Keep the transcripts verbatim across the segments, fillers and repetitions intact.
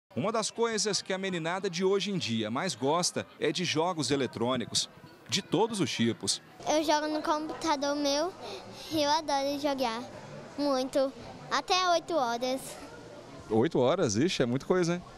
Uma das coisas que a meninada de hoje em dia mais gosta é de jogos eletrônicos, de todos os tipos. Eu jogo no computador meu e eu adoro jogar, muito, até oito horas. Oito horas? Ixi, é muita coisa, hein?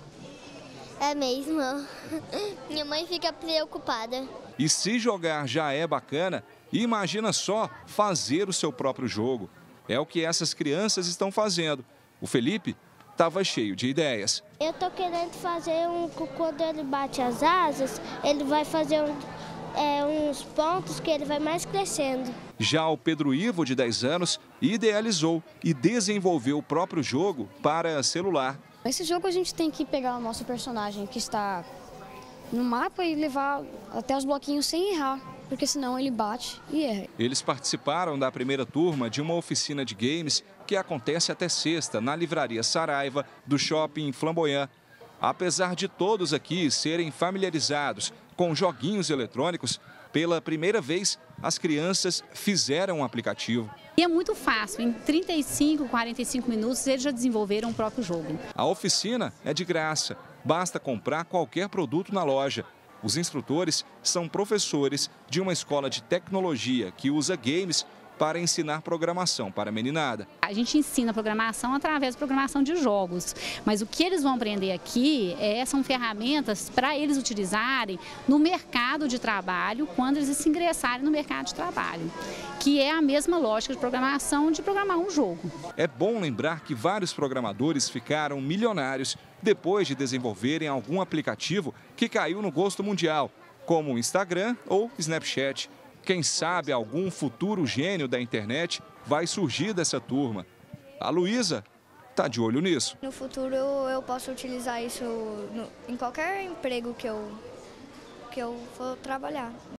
É mesmo. Minha mãe fica preocupada. E se jogar já é bacana, imagina só fazer o seu próprio jogo. É o que essas crianças estão fazendo. O Felipe estava cheio de ideias. Eu tô querendo fazer um, quando ele bate as asas, ele vai fazer um, é, uns pontos que ele vai mais crescendo. Já o Pedro Ivo, de dez anos, idealizou e desenvolveu o próprio jogo para celular. Nesse jogo a gente tem que pegar o nosso personagem que está no mapa e levar até os bloquinhos sem errar, porque senão ele bate e erra. Eles participaram da primeira turma de uma oficina de games que acontece até sexta na Livraria Saraiva do Shopping Flamboyant. Apesar de todos aqui serem familiarizados com joguinhos eletrônicos, pela primeira vez as crianças fizeram um aplicativo. E é muito fácil, em trinta e cinco, quarenta e cinco minutos eles já desenvolveram o próprio jogo. A oficina é de graça, basta comprar qualquer produto na loja. Os instrutores são professores de uma escola de tecnologia que usa games para ensinar programação para a meninada. A gente ensina programação através da programação de jogos, mas o que eles vão aprender aqui é, são ferramentas para eles utilizarem no mercado de trabalho quando eles se ingressarem no mercado de trabalho, que é a mesma lógica de programação de programar um jogo. É bom lembrar que vários programadores ficaram milionários depois de desenvolverem algum aplicativo que caiu no gosto mundial, como o Instagram ou Snapchat. Quem sabe algum futuro gênio da internet vai surgir dessa turma. A Luísa está de olho nisso. No futuro eu posso utilizar isso no, em qualquer emprego que eu, que eu for trabalhar.